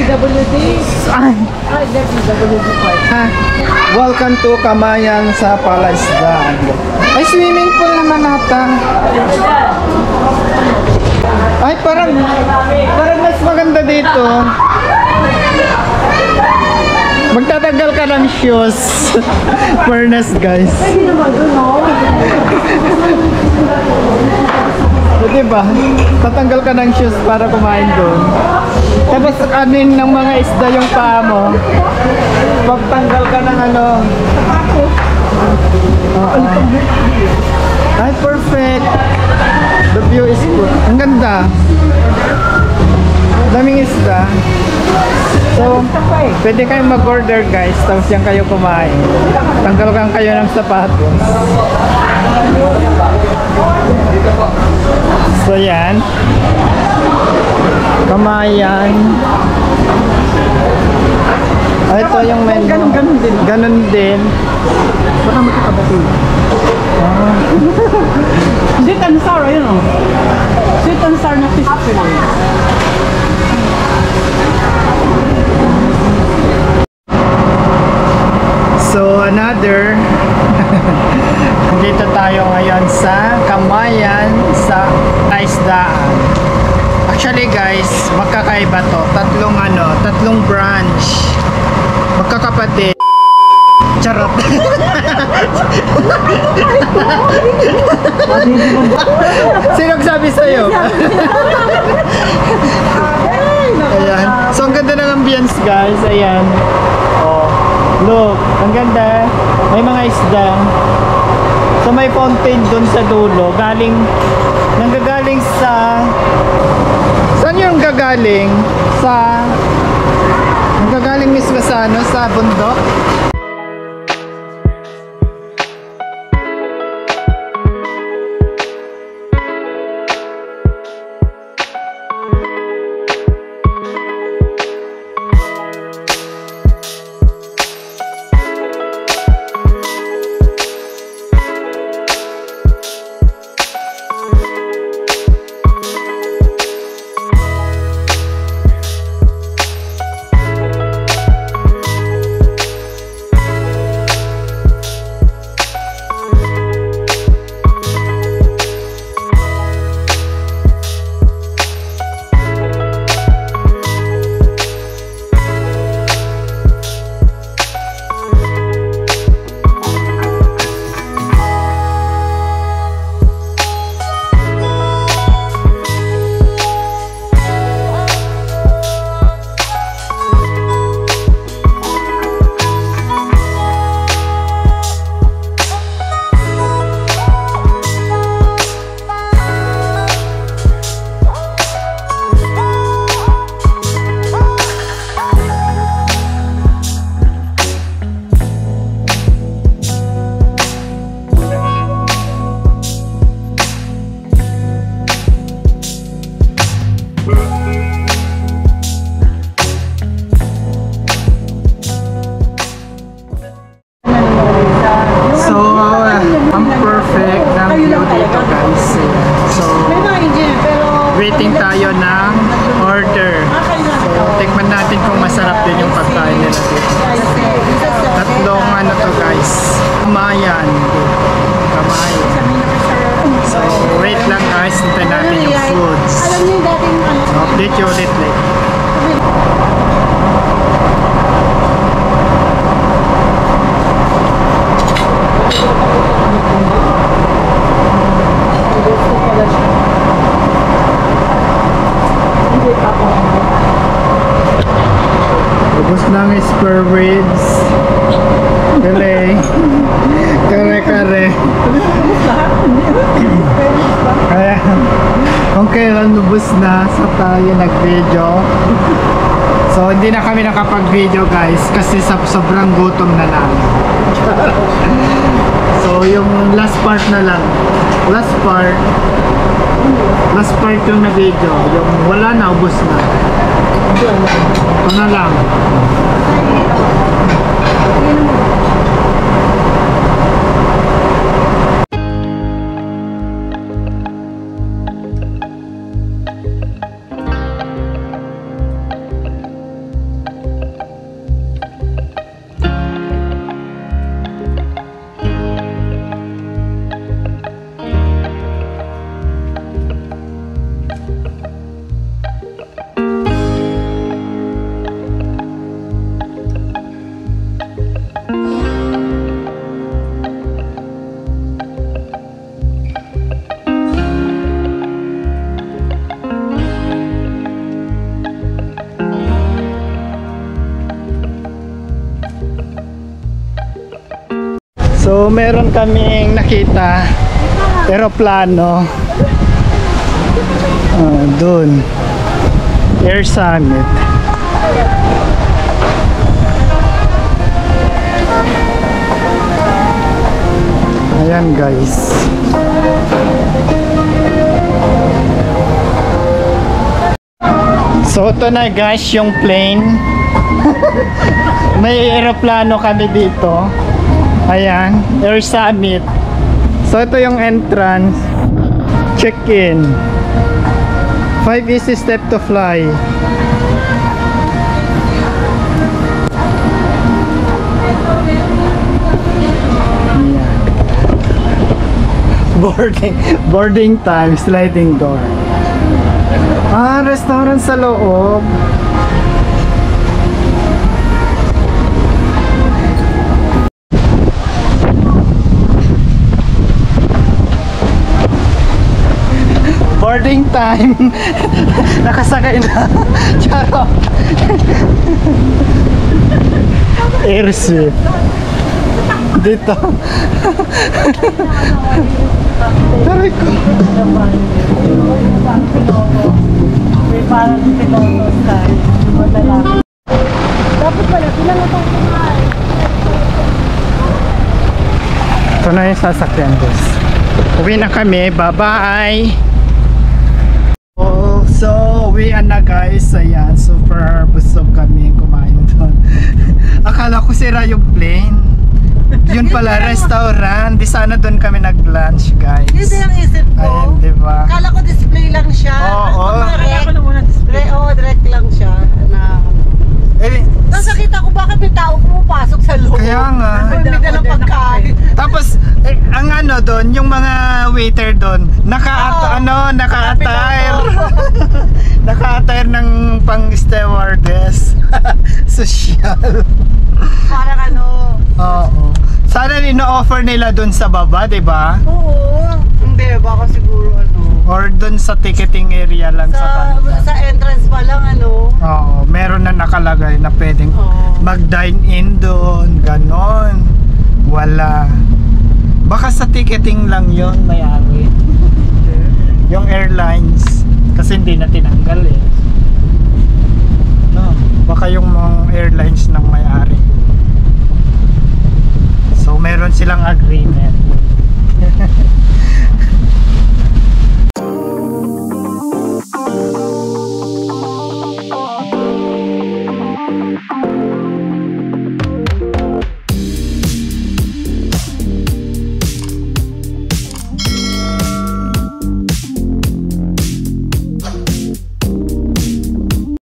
PWD. Ay, PWD part. ha? Welcome to Kamayan sa Palaisdaan. Ay, swimming pool naman ata. Ay, parang mas maganda dito. Magtatanggal ka ng shoes. Furnace, guys. Pwede naman doon, no? Diba? Tatanggal ka ng shoes para kumain doon. Tapos kanin ng mga isda yung paa mo. Pagtanggal ka ng ano. Ay, perfect. The view is good. Ang ganda. Daming isda. So, pwede kayong mag-order, guys. Tapos yan kayo kumain. Tanggalkan kayo ng sapatos. So, yan. Kamayan. Ah, ito yung menu. Ganun din. Ganun din. Baka magkakabati. Sweet and sour, yun o. Sweet and sour na fish fillet. So, another. Dito tayo ngayon sa Kamayan sa Isdaan. Actually, guys, magkakaiba to. Tatlong branch. Magkakapatid. Charot. Sinong sabi sa'yo? Ayan. So, ang ganda ng ambience, guys. Ayan. Oh. Look, ang ganda. May mga isda. So may fountain dun sa dulo. Nanggagaling sa... Saan yung gagaling? Nanggagaling mismo sa ano? Sa bundok? Waiting tayo ng order. So, tikman natin kung masarap din yung pagkain nila dito. Tatlong ano to, guys. Kamayan. So, wait lang, guys. Hintayin natin yung foods. So, update you ulit later. Ubus ng spare ribs. Kare. Kaya, kung kailan ubus na sa tayo nag-video. So, hindi na kami nakapag-video, guys, kasi sobrang gutom na namin. So, yung last part na lang. Last part yung na-video. Yung wala na, ubus na. Ito na lang. So meron kaming nakita eroplano doon, Air Summit. Ayan guys. So ito na guys yung plane. May eroplano kami dito. Ayan, Air Summit. So ito yung entrance. Check-in. 5 easy step to fly. Boarding time, sliding door. Restaurant sa loob. Boarding time. Nakasakay na. Charot. Airship. Dito. Taray ko. May parang piloto style. Dapat pala, bilang itong kumain. Ito na yung sasakyan guys. Uwi na kami. Bye-bye. Oh, so uwi na guys. Ayan, super busog kami kumain doon. Akala ko sira yung plane. Yun pala, restaurant. Di sana doon kami nag-lunch guys. Yun din ang isip ko. Ayun, diba? Kala ko display lang siya. Oo. Kala ko na muna display. Oo, direct lang siya. Tapos nakita ko bakit may tao pumapasok sa loob. Kaya nga. May dalang pagkain. Tapos, ang ano doon, yung mga waiter doon, naka-attire. Naka-attire ng pang-stewardess. Social. Parang ano. Oo. Sana ino-offer nila doon sa baba, di ba? Oo. Hindi, baka siguro ano. Or doon sa ticketing area lang sa kanila. Sa entrance pa lang ano. Oo, meron na nakalagay na pwedeng mag-dine in doon, ganon. Wala. Baka sa ticketing lang yon may-ari. Yung airlines, kasi hindi na tinanggal eh. No, baka yung mga airlines ng may-ari. So meron silang agreement.